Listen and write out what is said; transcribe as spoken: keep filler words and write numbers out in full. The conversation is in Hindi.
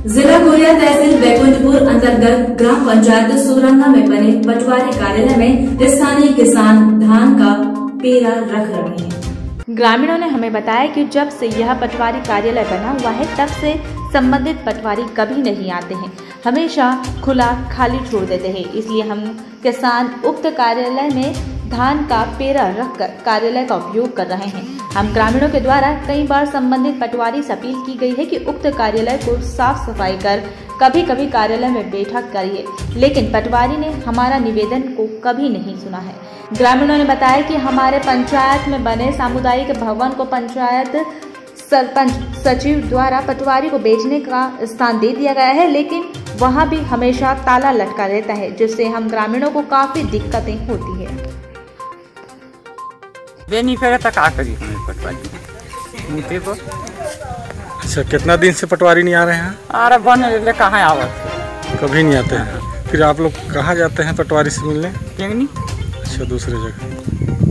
जिला कोरिया तहसील बैकुंठपुर अंतर्गत ग्राम पंचायत सुरंगा में बने पटवारी कार्यालय में स्थानीय किसान धान का पेरा रख रहे हैं। ग्रामीणों ने हमें बताया कि जब से यह पटवारी कार्यालय बना हुआ है तब से संबंधित पटवारी कभी नहीं आते हैं, हमेशा खुला खाली छोड़ देते हैं। इसलिए हम किसान उक्त कार्यालय में धान का पेरा रखकर कार्यालय का उपयोग कर रहे हैं। हम ग्रामीणों के द्वारा कई बार संबंधित पटवारी से अपील की गई है कि उक्त कार्यालय को साफ सफाई कर कभी कभी कार्यालय में बैठक करिए, लेकिन पटवारी ने हमारा निवेदन को कभी नहीं सुना है। ग्रामीणों ने बताया कि हमारे पंचायत में बने सामुदायिक भवन को पंचायत सरपंच सचिव द्वारा पटवारी को बेचने का स्थान दे दिया गया है, लेकिन वहां भी हमेशा ताला लटका रहता है, जिससे हम ग्रामीणों को काफी दिक्कतें होती है। नहीं फेरा तक आ करी हमें पटवारी को। अच्छा, कितना दिन से पटवारी नहीं आ रहे हैं? अरे बन ले कहाँ आवत, कभी नहीं आते हैं। फिर आप लोग कहाँ जाते हैं पटवारी से मिलने? नहीं। अच्छा, दूसरे जगह।